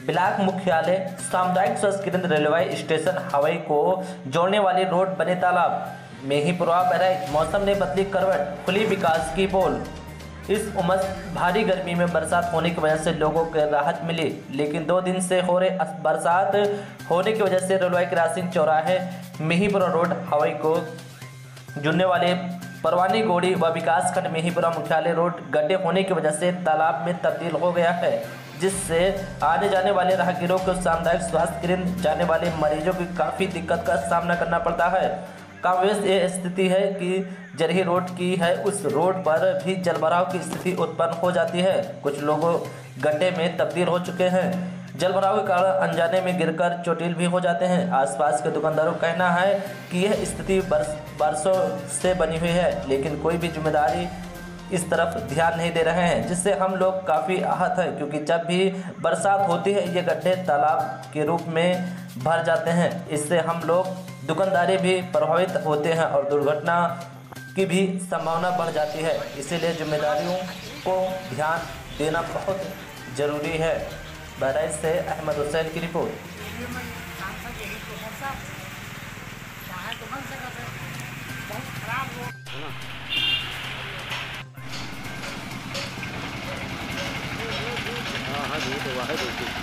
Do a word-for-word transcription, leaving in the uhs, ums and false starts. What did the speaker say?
Block मुख्यालय, सामुदायिक स्वास्थ्य केंद्र, रेलवे स्टेशन, हवाई को जोड़ने वाली रोड बने तालाब में ही पूर्वापर मौसम ने बदली करवट, खुली विकास की पोल। इस उमस भारी गर्मी में बरसात होने की वजह से लोगों को राहत मिली, लेकिन दो दिन से हो रहे बरसात होने की वजह से रेलवे क्रॉसिंग, चौराहे, मिहीपुरा रोड, हवाई को जुड़ने वाले परवानी गोड़ी व विकास खंड मिहीपुरा मुख्यालय रोड गड्ढे होने की वजह से तालाब में तब्दील हो गया है, जिससे आने जाने वाले राहगीरों को सामुदायिक स्वास्थ्य केंद्र जाने वाले मरीजों की काफ़ी दिक्कत का सामना करना पड़ता है। कांग्रेस ये स्थिति है कि जरही रोड की है, उस रोड पर भी जलभराव की स्थिति उत्पन्न हो जाती है। कुछ लोगों गड्ढे में तब्दील हो चुके हैं। जलभराव के कारण अनजाने में गिरकर चोटिल भी हो जाते हैं। आसपास के दुकानदारों का कहना है कि यह स्थिति बरस बरसों से बनी हुई है, लेकिन कोई भी जिम्मेदारी इस तरफ ध्यान नहीं दे रहे हैं, जिससे हम लोग काफ़ी आहत हैं, क्योंकि जब भी बरसात होती है ये गड्ढे तालाब के रूप में भर जाते हैं। इससे हम लोग दुकानदारी भी प्रभावित होते हैं और दुर्घटना की भी संभावना बढ़ जाती है। इसीलिए जिम्मेदारियों को ध्यान देना बहुत ज़रूरी है। बहराइच से अहमद हुसैन की रिपोर्ट। हाँ हाँ, ये तो वाह है।